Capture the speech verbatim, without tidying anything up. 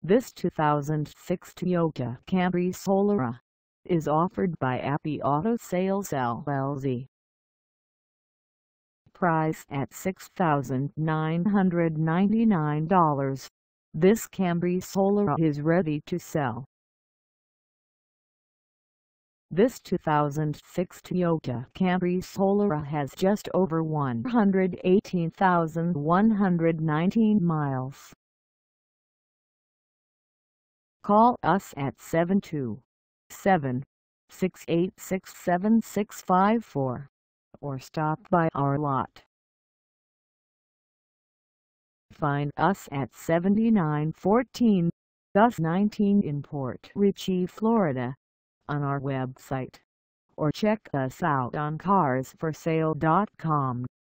This two thousand six Toyota Camry Solara is offered by Abbey Auto Sales L L C. Price at six thousand nine hundred ninety-nine dollars. This Camry Solara is ready to sell. This two thousand six Toyota Camry Solara has just over one hundred eighteen thousand one hundred nineteen miles. Call us at seven two seven, six eight six, seven six five four or stop by our lot. Find us at seventy-nine fourteen U S nineteen in Port Richey, Florida, on our website, or check us out on cars for sale dot com.